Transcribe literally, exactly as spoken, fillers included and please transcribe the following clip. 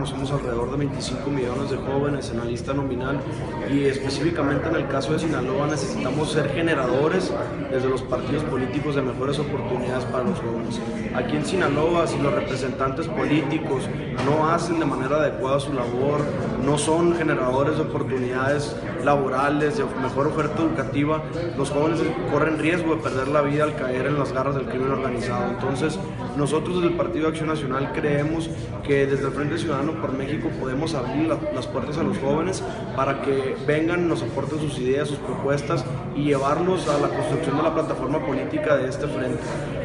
somos alrededor de veinticinco millones de jóvenes en la lista nominal y específicamente en el caso de Sinaloa necesitamos ser generadores desde los partidos políticos de mejores oportunidades para los jóvenes. Aquí en Sinaloa, si los representantes políticos no hacen de manera adecuada su labor, no son generadores de oportunidades laborales, de mejor oferta educativa, los jóvenes corren riesgo de perder la vida al caer en las garras del crimen organizado. Entonces, nosotros desde el Partido de Acción Nacional creemos que desde el Frente Ciudadano por México podemos abrir la, las puertas a los jóvenes para que vengan, nos aporten sus ideas, sus propuestas y llevarlos a la construcción de la plataforma política de este frente.